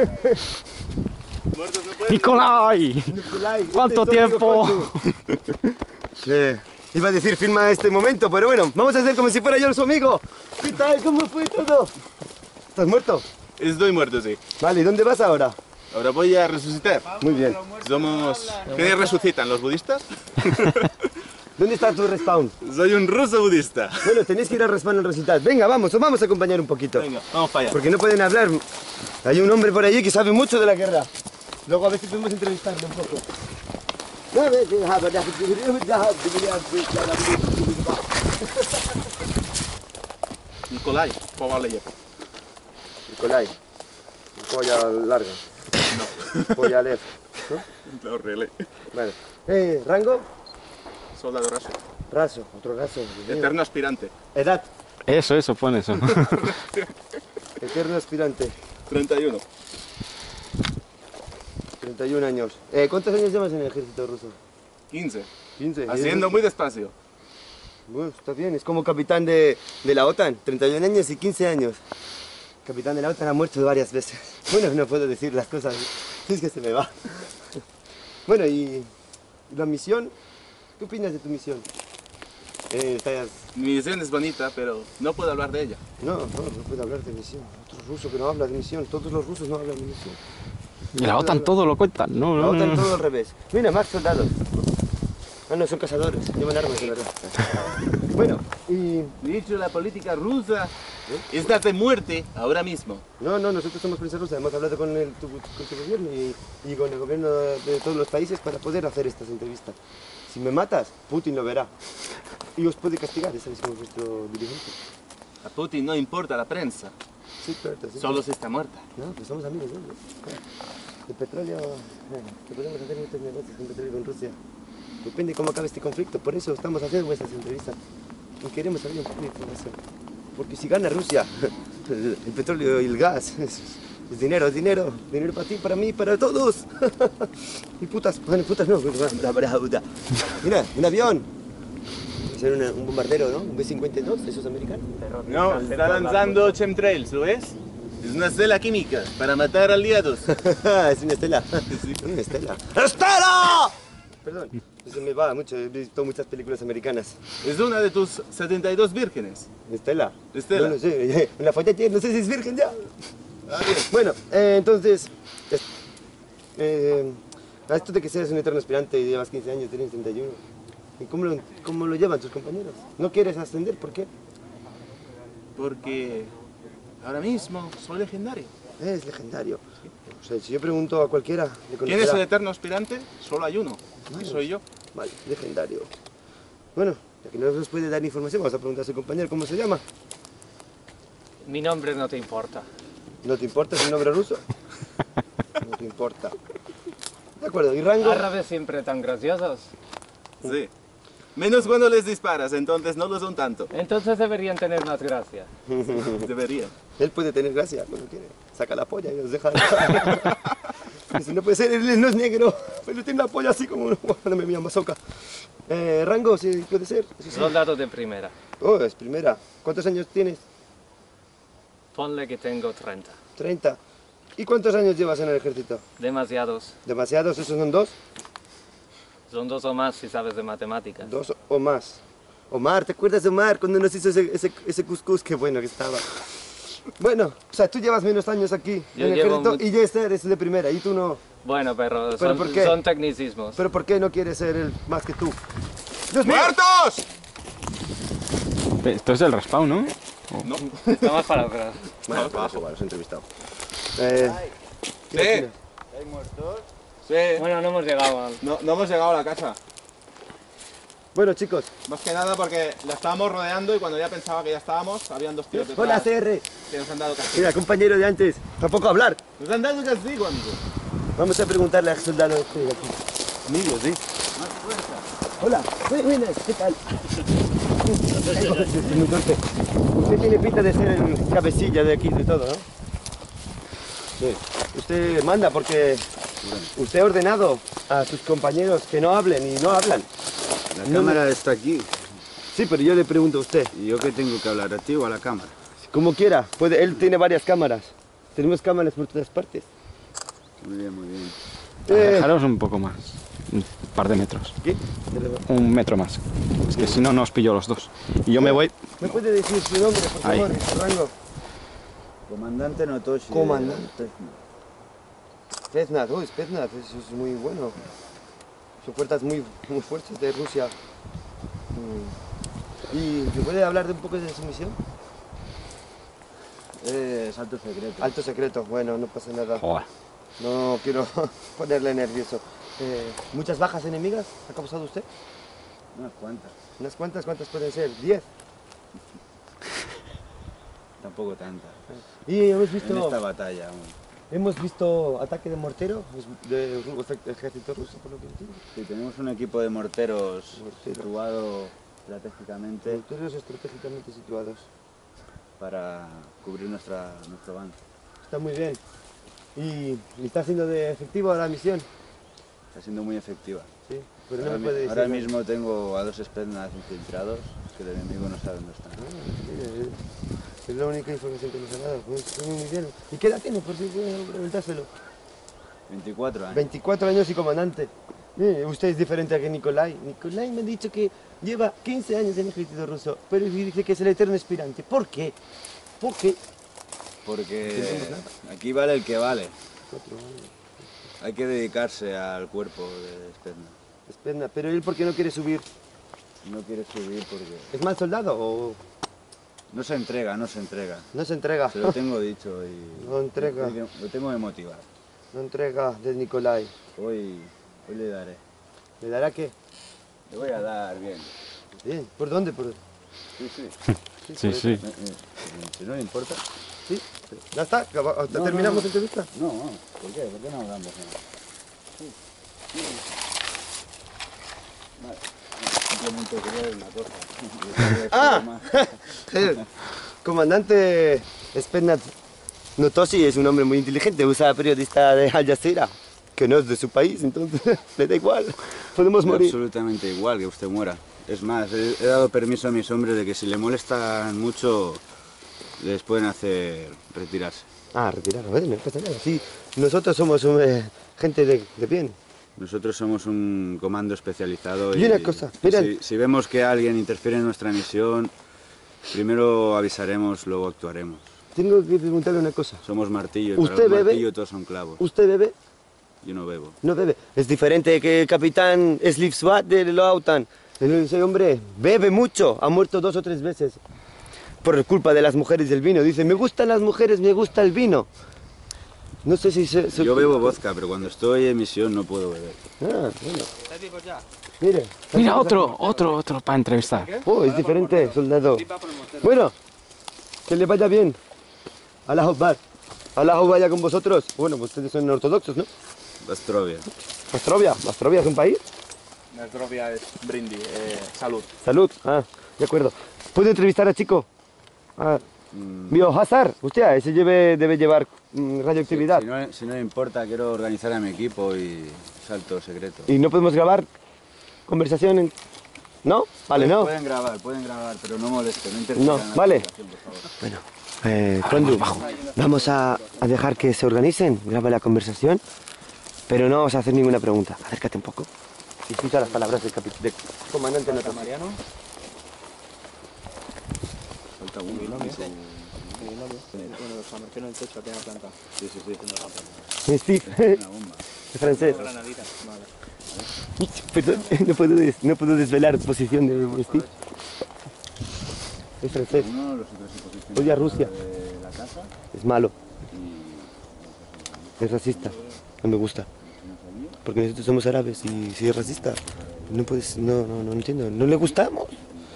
¡Nikolai! ¿Cuánto tiempo? Iba a decir firma este momento, pero bueno, vamos a hacer como si fuera yo su amigo. ¿Qué tal? ¿Cómo fue todo? ¿Estás muerto? Estoy muerto, sí. Vale, ¿y dónde vas ahora? Ahora voy a resucitar. Muy bien. Somos... ¿Qué resucitan? ¿Los budistas? ¿Dónde está tu respawn? Soy un ruso budista. Bueno, tenéis que ir al respawn al recital. Venga, vamos, os vamos a acompañar un poquito. Venga, vamos para allá. Porque no pueden hablar. Hay un hombre por allí que sabe mucho de la guerra. Luego a ver si podemos entrevistarle un poco. Nikolai, Kovalev. Nikolai. Polla larga. No. Polla Lev. ¿No? Lo relé. Vale. ¿Rango? Soldado raso. Raso, otro raso. Eterno aspirante. Edad. Eso, pon eso. Eterno aspirante. 31. 31 años. ¿Cuántos años llevas en el ejército ruso? 15. 15. Haciendo muy despacio. Bueno, está bien, es como capitán de la OTAN. 31 años y 15 años. Capitán de la OTAN ha muerto varias veces. Bueno, no puedo decir las cosas, es que se me va. Bueno, y la misión, ¿qué opinas de tu misión? Mi misión es bonita, pero no puedo hablar de ella. No puedo hablar de misión. Otro ruso que no habla de misión, todos los rusos no hablan de misión. Y la OTAN todo lo cuentan, ¿no? La OTAN todo al revés. Mira, más soldados. Ah, no, son cazadores, llevan armas de verdad. Bueno, y... Dicho la política rusa es dar de muerte ahora mismo. No, nosotros somos prensa rusa, hemos hablado con tu gobierno y con el gobierno de todos los países para poder hacer estas entrevistas. Si me matas, Putin lo verá. Y os puede castigar, ese es vuestro dirigente. A Putin no importa la prensa. Sí, claro, sí. Solo si está muerta. No, pues somos amigos, ¿no? El petróleo, que podemos hacer muchos negocios con petróleo con Rusia. Depende cómo acabe este conflicto, por eso estamos haciendo estas entrevistas. Y queremos saber un poco de información. Porque si gana Rusia, el petróleo y el gas, es dinero, dinero para ti, para mí, para todos. Y putas, bueno, putas no, mira, un avión. ser un bombardero, ¿no? Un B-52, esos americanos. No, está lanzando chemtrails, ¿lo ves? Es una estela química para matar aliados. Es una estela. Una estela. ¡Estela! Perdón, eso me va mucho. He visto muchas películas americanas. Es una de tus 72 vírgenes. ¿Estela? Estela. No lo sé. Una follete, no sé si es virgen ya. Bueno, entonces... a esto de que seas un eterno aspirante y llevas 15 años, tienes 31. ¿Y cómo lo llevan tus compañeros? ¿No quieres ascender? ¿Por qué? Porque ahora mismo soy legendario. Es legendario. O sea, si yo pregunto a cualquiera... le ¿Quién es el conocerá. eterno aspirante? Solo hay uno. Y soy yo. Vale, legendario. Bueno, ya que no nos puede dar información, vamos a preguntar a su compañero cómo se llama. Mi nombre no te importa. ¿No te importa su nombre ruso? No te importa. De acuerdo, ¿y rango? Árabes siempre tan graciosos. Sí. Menos cuando les disparas, entonces no lo son tanto. Entonces deberían tener más gracia. Deberían. Él puede tener gracia cuando quiere. Saca la polla y nos deja. Dice, no puede ser, él no es negro, pero tiene la polla así como una me bazooka. Rango, sí, puede ser. Eso sí. Soldado de primera. Oh, es primera. ¿Cuántos años tienes? Ponle que tengo 30. 30. ¿Y cuántos años llevas en el ejército? Demasiados. ¿Demasiados? ¿Esos son dos? Son 2 o más si sabes de matemáticas. 2 o más. Omar, ¿te acuerdas de Omar cuando nos hizo ese cuscús? Qué bueno que estaba. Bueno, o sea, tú llevas menos años aquí Yo en el llevo ejército y ya eres de primera y tú no. Bueno, pero ¿Por qué? son tecnicismos. ¿Pero por qué no quieres ser el más que tú? ¡Dios mío! ¡Muertos! Esto es el respawn, ¿no? No. Está más para atrás. Bueno, para eso, los he entrevistado. Sí. ¿Hay muertos? Sí. Bueno, no hemos llegado al... No hemos llegado a la casa. Bueno, chicos. Más que nada porque la estábamos rodeando y cuando ya pensaba que ya estábamos, habían 2 tíos detrás. Hola, CR. Que nos han dado castigo. Mira, compañero de antes. Tampoco hablar. Nos han dado castigo, amigo. Vamos a preguntarle al soldado este de aquí. Amigo, ¿sí? Hola, buenas, ¿qué tal? Es muy torpe. Usted tiene pinta de ser el cabecilla de aquí, de todo, ¿no? Sí. Usted manda porque usted ha ordenado a sus compañeros que no hablen y no hablan. La cámara está aquí. Sí, pero yo le pregunto a usted. ¿Y yo qué tengo que hablar? ¿A ti o a la cámara? Como quiera, él tiene varias cámaras. Tenemos cámaras por todas partes. Muy bien, muy bien. Alejaros un poco más. Un par de metros. ¿Qué? 1 metro más. Es que si no, no os pillo los dos. Y yo me voy... ¿Me puede decir su nombre, por Ahí. favor, su rango? Comandante Notoshi. Comandante. Spetsnaz, Spetsnaz, eso es muy bueno. Son fuerzas muy fuertes de Rusia. ¿Y me puede hablar de un poco de su misión? Es alto secreto. Alto secreto, bueno, no pasa nada. Joder. No quiero ponerle nervioso. ¿Muchas bajas enemigas ha causado usted? Unas cuantas. ¿Unas cuantas? ¿Cuántas pueden ser? ¿10? Tampoco tantas. Y hemos En visto... esta batalla aún. Hemos visto ataque de mortero del ejército ruso, por lo que entiendo. Sí, tenemos un equipo de morteros Mortero. situado estratégicamente Morteros estratégicamente situados. para cubrir nuestro avance. Está muy bien. ¿Y está siendo de efectivo la misión? Está siendo muy efectiva. Sí, pero no me puede decir. Ahora nada. mismo tengo a 2 Spetsnaz infiltrados que el enemigo no sabe dónde están. Mire, es la única información que nos ha dado. Pues, muy bien. ¿Y qué edad tiene? Por si puedo preguntárselo. 24 años. 24 años y comandante. Mire, usted es diferente a que Nikolai. Nikolai me ha dicho que lleva 15 años en el ejército ruso, pero dice que es el eterno aspirante. ¿Por qué? ¿Por qué? Porque aquí vale el que vale. Hay que dedicarse al cuerpo de Spetsnaz. Espera, pero él ¿por qué no quiere subir? No quiere subir porque ¿Es mal soldado o no se entrega, no se entrega. no se entrega? Se lo tengo dicho y No entrega. lo tengo que motivar. No entrega de Nikolai. Hoy le daré. ¿Le dará qué? Le voy a dar bien. Bien. ¿Por dónde? Sí, sí. Sí, sí. Si no le importa. Sí. ¿Ya está? ¿Hasta No, terminamos no. la entrevista? No, ¿por qué? ¿Por qué no hablamos nada? Vale. Simplemente quería ver una cosa. ¡Ah! Comandante Spetsnaz Notoshi es un hombre muy inteligente, usa periodista de Al Jazeera, que no es de su país, entonces le da igual, podemos morir. Absolutamente igual que usted muera. Es más, he dado permiso a mis hombres de que si le molestan mucho, les pueden hacer retirarse. Ah, retirar, bueno, no pasa nada. Sí, nosotros somos gente de bien. Nosotros somos un comando especializado Y una cosa, mira. si vemos que alguien interfiere en nuestra misión, primero avisaremos, luego actuaremos. Tengo que preguntarle una cosa. Somos martillo y ¿Usted para los bebe? martillos todos son clavos. ¿Usted bebe? Yo no bebo. No bebe. Es diferente que el capitán Slipswat de la OTAN. Ese hombre bebe mucho. Ha muerto 2 o 3 veces. Por culpa de las mujeres y el vino. Dice, me gustan las mujeres, me gusta el vino. No sé si Yo bebo vodka, pero cuando estoy en misión no puedo beber. Ah, bueno. Mire. Mira, otro para entrevistar. Oh, es diferente, soldado. Bueno, que le vaya bien. Allahu Akbar. Allahu vaya con vosotros. Bueno, pues ustedes son ortodoxos, ¿no? Bastrovia. ¿Bastrovia es un país? Nastrovia es brindis, salud. Salud, de acuerdo. ¿Puedo entrevistar a chico? Biohazard, usted ese debe llevar radioactividad. Si no le importa, quiero organizar a mi equipo y salto secreto. ¿Y no podemos grabar conversación? ¿No? Vale, no. Pueden grabar, pero no molesten, no interfieran No, en la vale. conversación, por favor. Bueno, Condu, vamos a dejar que se organicen, graba la conversación, pero no vamos a hacer ninguna pregunta. Acércate un poco y escucha las palabras del comandante Nota. Mariano. Falta uno, ¿no? Bueno, los sumergió en el techo, aquí en la planta. Sí. Steve, Una bomba. es francés. Granadita. Vale. Perdón, no puedo desvelar posición de Steve. Es francés. Uno de los otros se posiciona Odia a Rusia. de la casa Es malo. Es racista. No me gusta. Porque nosotros somos árabes y si es racista, no puedes. No entiendo. No le gustamos.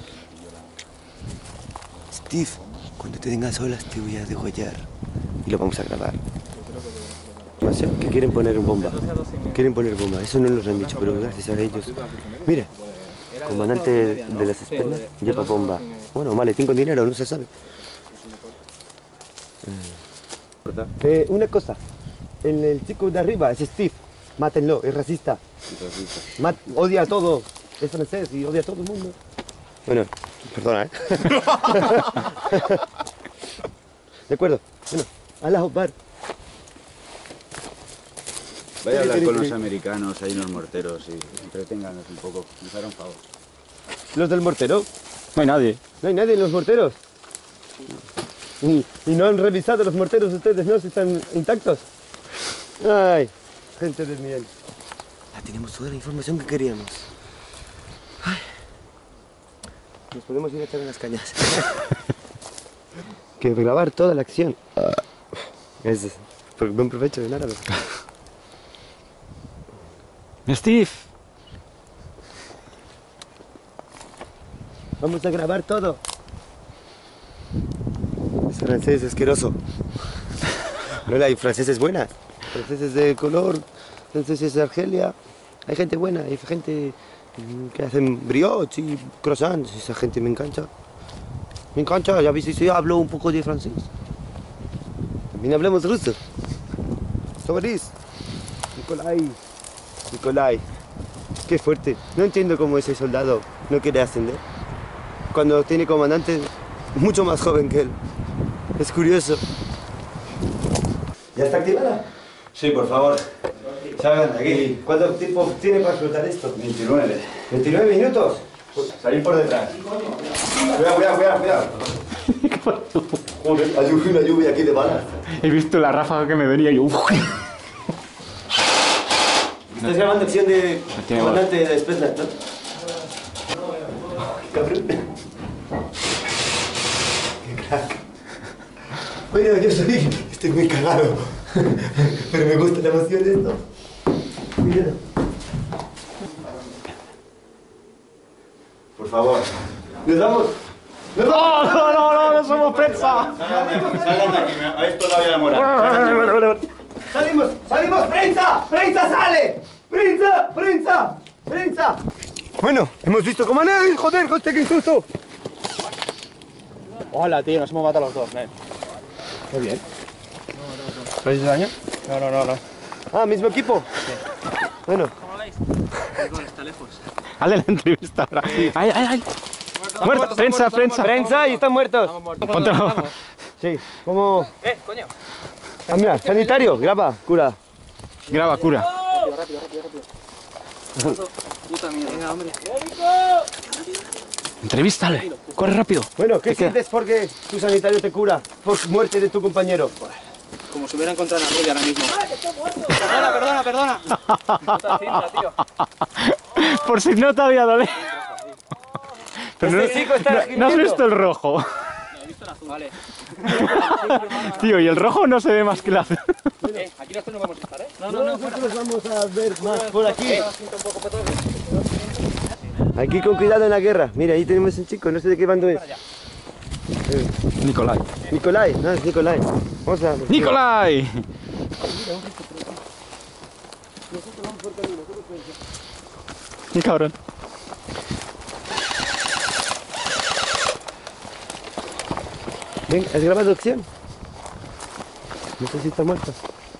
Steve, cuando te tengas solas te voy a degollar. Y lo vamos a grabar. No sé, que quieren poner bomba. Quieren poner bomba. Eso no nos lo han dicho, pero gracias a ellos. Mira, comandante de las espermas lleva bomba. Bueno, maletín con dinero, no se sabe. Una cosa. El chico de arriba es Steve. Mátenlo, es racista. Odia a todo. Es francés y odia a todo el mundo. Bueno, perdona, ¿eh? De acuerdo. Bueno, Allahu Akbar. Vaya a hablar con los americanos, hay unos morteros y entreténganos un poco, nos hará un favor. ¿Los del mortero? No hay nadie. No hay nadie en los morteros. Y no han revisado los morteros ustedes, ¿no? Si están intactos. Ay, gente de miel. Ya tenemos toda la información que queríamos. Ay. Nos podemos ir a echar unas cañas. Que grabar toda la acción. Es por buen provecho de nada. Steve. Vamos a grabar todo. Es francés asqueroso. No hay franceses buenas. Franceses de color, franceses de Argelia. Hay gente buena, hay gente que hacen brioches y croissants. Esa gente me encanta. Me encanta, ya viste, yo hablo un poco de francés. También hablamos ruso. Sobris. Nikolai. Qué fuerte. No entiendo cómo ese soldado no quiere ascender. Cuando tiene comandante mucho más joven que él. Es curioso. ¿Ya está activada? Sí, por favor. Salgan de aquí. ¿Cuánto tiempo tiene para explotar esto? 29. 29 minutos. Salir por detrás. Cuidado. Joder, hay una lluvia aquí de balas. He visto la ráfaga que me venía y yo... Estás grabando acción de tiene comandante de Spetsnaz, ¿no? Cabrón. Qué crack. Bueno, yo estoy muy cagado. Pero me gusta la emoción de esto. Cuidado. Por favor. ¡Nos vamos! No somos prensa! Salgan de aquí, habéis todavía la moral. ¡Salimos! ¡Prensa! ¡Sale! ¡Prensa! Bueno, hemos visto cómo... ¡Joder, hostia, qué susto! Hola, tío, nos hemos matado los dos, man. Muy bien. ¿Lo has hecho daño? No. Ah, ¿mismo equipo? Sí. Bueno. ¿Cómo veis? El gol está lejos. Hazle la entrevista ahora. ¡Ay, ay, ay! ¡Muerto! ¡Prensa, prensa! ¡Prensa! ¡Y están muertos! Póntelo. Sí, ¿cómo...? Coño. Ah, mira, sanitario, graba, cura. Graba, cura. Puta mierda. Venga, hombre. Entrevístale. Corre rápido. Bueno, ¿qué ¿Qué queda? sientes porque tu sanitario te cura por muerte de tu compañero? Como si hubiera encontrado una rubia ahora mismo. Perdona. Puta cinta, tío. Por si no te había dolido. Pero Este chico está no has escribiendo. visto el rojo. Vale. Tío, y el rojo no se ve más que el azul. Aquí nosotros no vamos a estar, ¿eh? No, nosotros vamos a ver más por aquí. Aquí con cuidado en la guerra. Mira, ahí tenemos un chico, no sé de qué bando es. Nicolai. Nicolai, no es Nicolai. Vamos a... ¡Nicolai! ¡Qué cabrón! Ven, ¿has grabado acción? No sé si está muerto.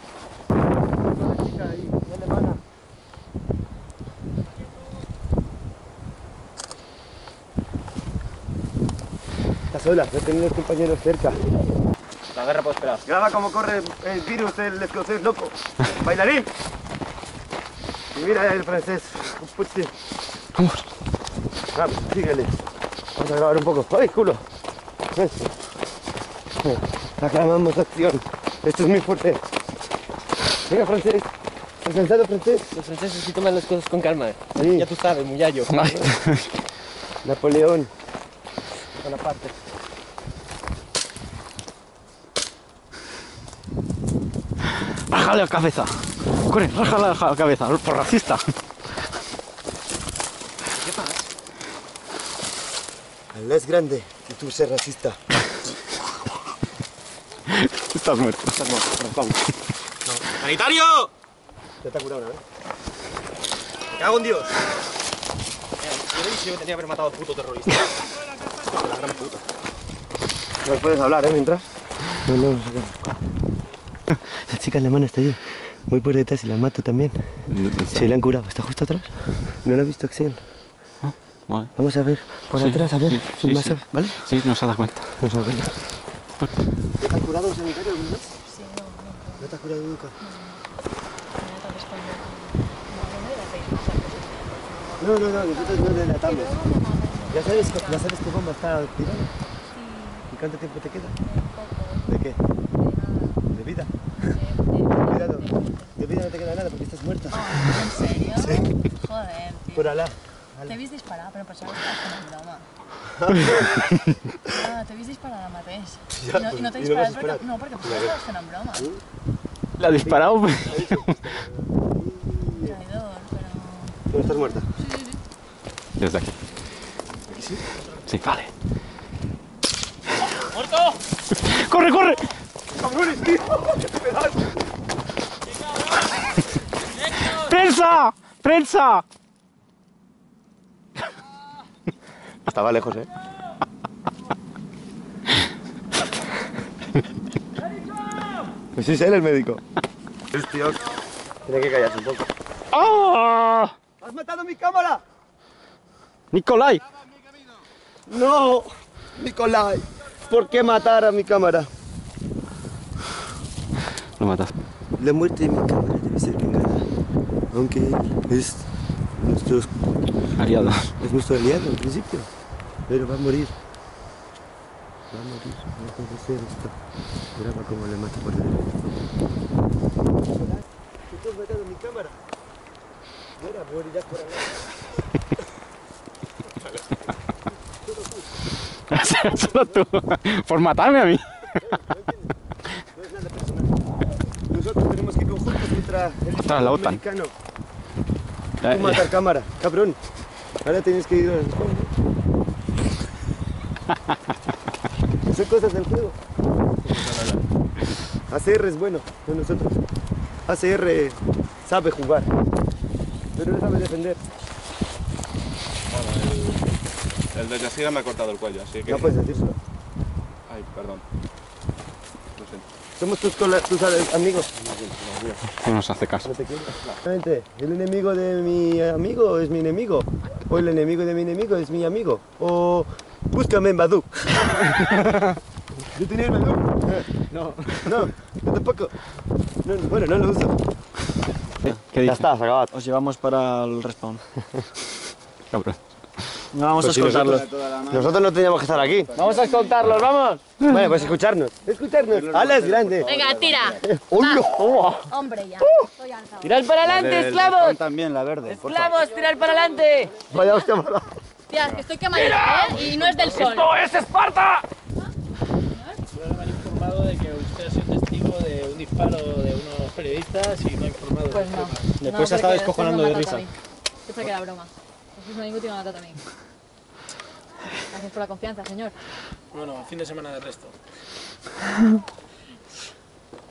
Está sola, no tenemos compañeros cerca. La guerra puede esperar. Graba cómo corre el virus del escocés loco. Bailarín. Y mira el francés. Vamos. Vamos, síguele. Vamos a grabar un poco. ¡Ay, culo! Eso. Aclamamos acción. Esto es muy fuerte. Venga, francés. ¿Estás cansado, francés? Los franceses sí toman las cosas con calma. Sí. Ya tú sabes, muyallo. Napoleón. Bonaparte. ¡Rájale la cabeza! ¡Corre, rájale la cabeza! ¡Por racista! Allah es grande y tú ser racista. Estás muerto. Vamos. ¡Sanitario! Ya te ha curado una vez. ¡Me cago en Dios! Yo tenía que haber matado al puto terrorista. La gran puta. No puedes hablar, ¿eh? Mientras. No. La chica alemana está allí. Voy por detrás y la mato también. Se la han curado. ¿Está justo atrás? No la he visto acción. Vale. Vamos a ver por atrás, a ver. Sí, más, sí. ¿vale? Sí, no se ha dado cuenta. Vamos a ver. ¿Te has curado un sanitario alguna vez? Sí, no. ¿No te has curado nunca? No, nosotros no delatamos. ¿Ya sabes qué bomba está tirada? ¿Y cuánto tiempo te queda? ¿De qué? ¿De vida? Cuidado. De vida no te queda nada porque estás muerta. ¿En serio? Sí. Joder, tío. Por Alá. T'he vist disparar, però per això estàs fent el broma. Ah, t'he vist disparar ara mateix. Ja, I no t'he i no l'has disparat disparat. perquè... No, perquè per això estaves fent en broma. La ha disparado. Traidor, però... ¿No estás muerta? Desde aquí. ¿Aquí sí? Sí, vale. ¡Muerto! ¡Corre, corre! ¡Cabrones, tío! ¡Prensa! ¡Prensa! Estaba lejos, ¿eh? Pues sí, es él el médico. Tío, tiene que callarse un poco. ¡Ah! ¡Has matado mi cámara! ¡Nicolai! ¡No! Nicolai, ¿por qué matar a mi cámara? Lo matas. La muerte de mi cámara debe ser vengada. Aunque es nuestro aliado al principio. Pero va a morir. Va a morir. No puede ser esto. Graba cómo le mata por dentro. ¿Tú has matado mi cámara? Mira, morirás por allá. Solo tú. Por matarme a mí. No es nada personal. Nosotros tenemos que ir conjuntos contra el Contra la OTAN. americano. Tú matar cámara, cabrón. Ahora tienes que ir al fondo. Son cosas del juego. ACR es bueno, no nosotros. ACR sabe jugar, pero no sabe defender. El de Yasira me ha cortado el cuello, así que... No puedes decírselo. Ay, perdón. Lo siento. Somos tus amigos. No nos hace caso. No te quiero. Exactamente. El enemigo de mi amigo es mi enemigo. O el enemigo de mi enemigo es mi amigo. O búscame en Badoo. ¿Yo tenía el Badoo? No, yo tampoco. No, bueno, no lo uso. Ya está, se acabó. Os llevamos para el respawn. Cabrón. Vamos a Pues si escoltarlos. Nosotros no teníamos que estar aquí. Vamos a escoltarlos, vamos. Vale, pues escucharnos. ¡Hala, es grande! Venga, tira. Hombre, ya. Estoy alzado. ¡Tirad para adelante, esclavos! También, la verde. ¡Esclavos, tirad para adelante! Vaya hostia mala. Tía, es que estoy quemadita, ¿eh? Y no es del sol. es Esparta! Solo me han informado de que usted ha sido testigo de un disparo de unos periodistas y no ha informado Pues de no. Después se estaba descojonando de risa. Pensé que era broma. Jesús me dijo que iba a matar también. Gracias por la confianza, señor. Bueno, fin de semana de resto.